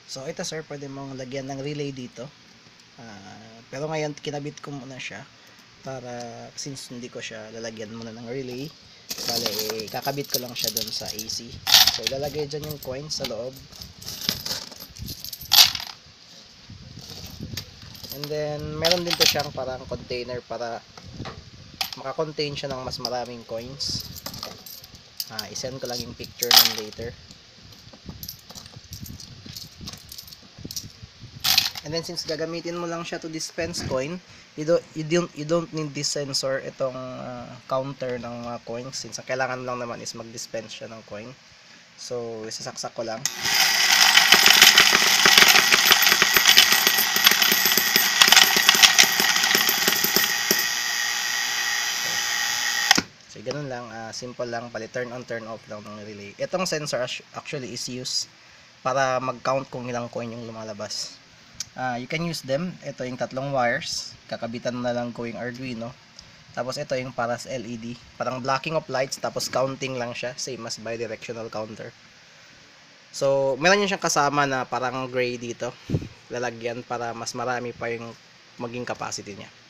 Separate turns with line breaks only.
So ito sir, pwede mong lagyan ng relay dito. Pero ngayon kinabit ko muna siya para since hindi ko siya lalagyan muna ng relay, bale kakabit ko lang siya doon sa AC. So ilalagay dyan yung coins sa loob. And then meron din to siyang parang container para makakontain siya ng mas maraming coins. I-send ko lang yung picture nun later. And then since gagamitin mo lang siya to dispense coin, you don't need this sensor, itong counter ng mga coins, since ang kailangan lang naman is mag-dispense siya ng coin. So isasaksak ko lang. So ganun lang, simple lang, pali turn on turn off lang ng relay. Itong sensor actually is used para mag-count kung ilang coin yung lumalabas. You can use them. Ito yung tatlong wires, kakabitan mo na lang ko yung Arduino. Tapos ito yung para sa LED, parang blocking of lights, tapos counting lang siya, same as bidirectional counter. So meron yun siyang kasama na parang gray dito, lalagyan para mas marami pa yung maging capacity niya.